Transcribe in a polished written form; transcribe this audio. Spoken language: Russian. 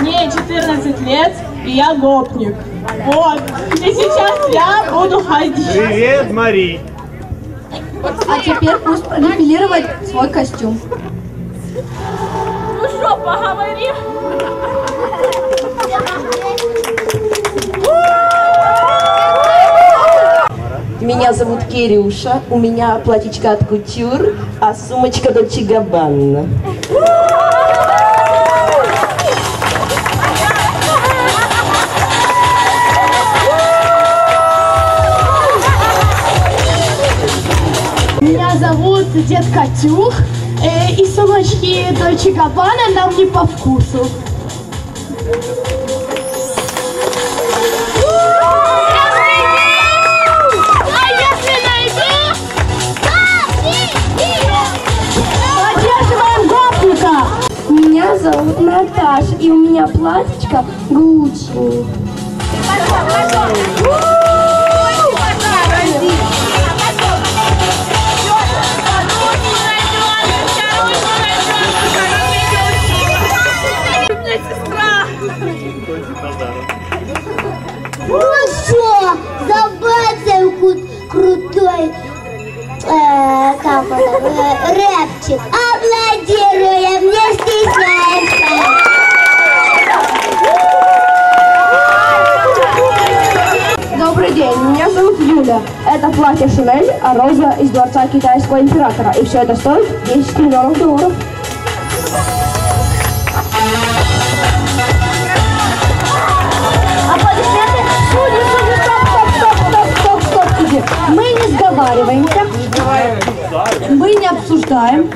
Мне 14 лет, и я гопник. Вот. И сейчас я буду ходить. Привет, Мари. А теперь пусть продефилировать свой костюм. Ну что, поговорим? Меня зовут Кирюша, у меня платьичко от Кутюр, а сумочка Дольче Габбана. Меня зовут Дед Катюх, и сумочки Дольче Габбана нам не по вкусу. Поддерживаем гопника! Меня зовут Наташа, и у меня платьичко Гуччи. Ну что, забацай крутой рэпчик. Аплодируем, не стесняемся. Добрый день, меня зовут Юля. Это платье Шанель, а роза из дворца китайского императора. И все это стоит 10 миллионов долларов. Аплодисменты. Судьи, стоп. Мы не сговариваемся. Мы не обсуждаем.